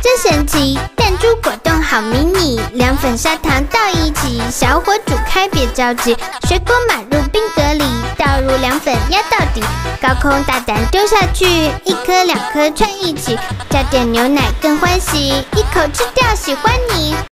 真神奇！弹珠果冻好迷你，凉粉砂糖倒一起，小火煮开别着急，水果码入冰格里，倒入凉粉压到底，高空大胆丢下去，一颗两颗串一起，加点牛奶更欢喜，一口吃掉喜欢你。